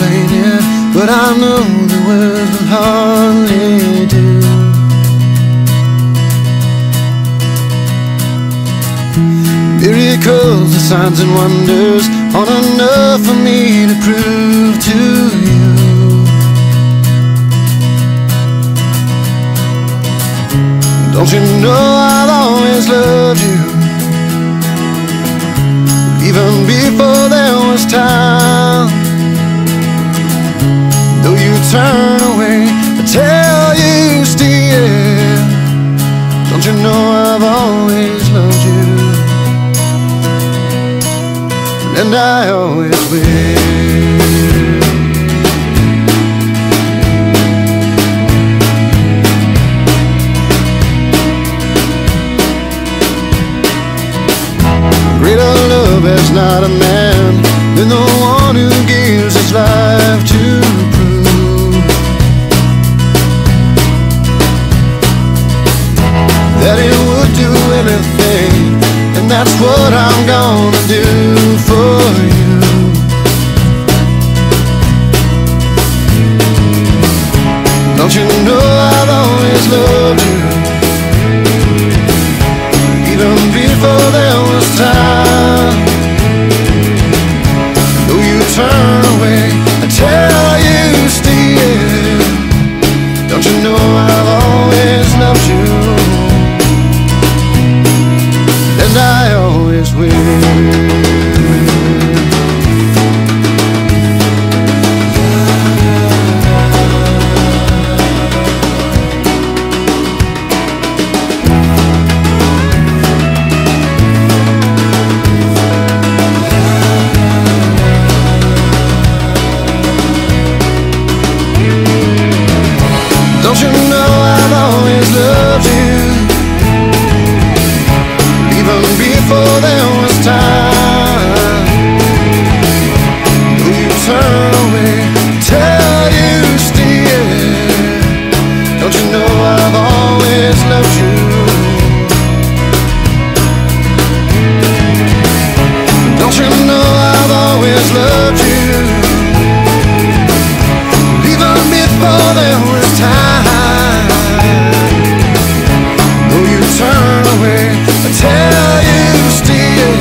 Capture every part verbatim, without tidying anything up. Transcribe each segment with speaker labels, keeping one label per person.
Speaker 1: explain it, but I know the words will hardly do. Miracles, the signs and wonders aren't enough for me to prove to you. Don't you know I've always loved you, even before there was time. Though you turn away, I tell you still, don't you know I've always loved you, and I always will. Greater love has not a man than the one who gives his life to prove that he would do anything, and that's what I'm gonna do for you. Don't you know I've always loved you, even before there was time. Though you turn away, I tell you still, don't you know I've always loved you, and I always will. Don't you know I've always loved you, even before there was time. Will you turn away, tell you still, don't you know I've always loved you. Don't you know I've always loved you, even before there was time. Turn away, I tell you still.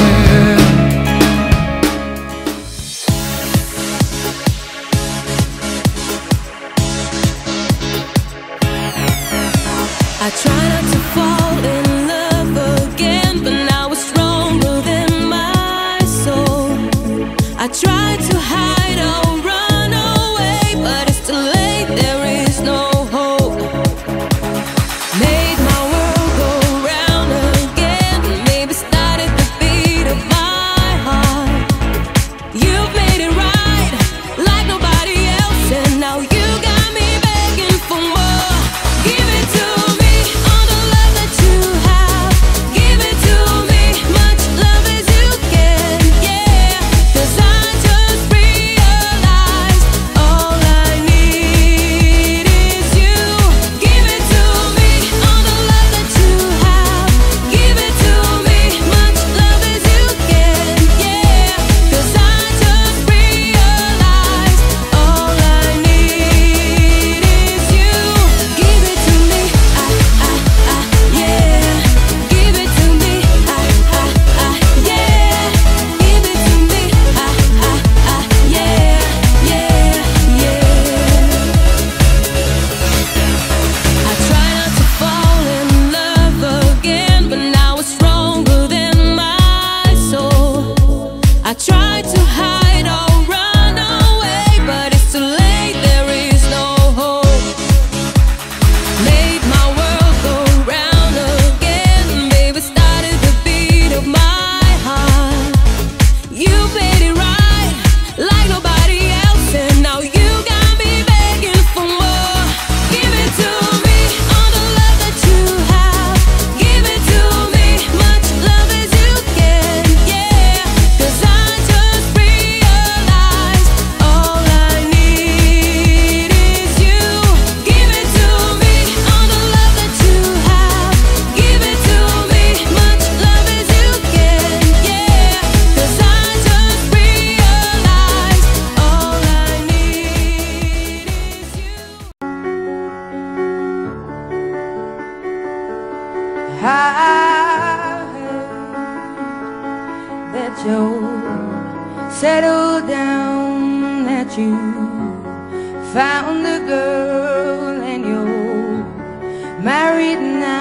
Speaker 2: I try not to fall in love again, but now it's stronger than my soul. I try to hide or run away, but it's too late, there is no hope. Made my world go round again, maybe started the beat of my heart. You've made it right like nobody else, and now you got me begging for more. Give it to me on the
Speaker 3: I heard that you're settled down, that you found a girl and you're married now.